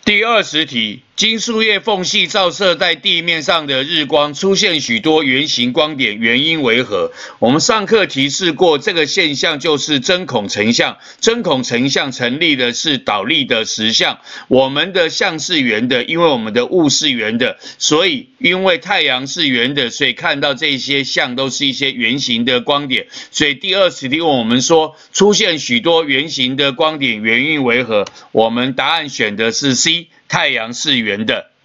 第20题，经树叶缝隙照射在地面上的日光出现许多圆形光点，原因为何？我们上课提示过，这个现象就是针孔成像。针孔成像成立的是倒立的实像。我们的像是圆的，因为我们的物是圆的，所以因为太阳是圆的，所以看到这些像都是一些圆形的光点。所以第20题问我们说，出现许多圆形的光点，原因为何？我们答案选的是 C。太阳是圆的。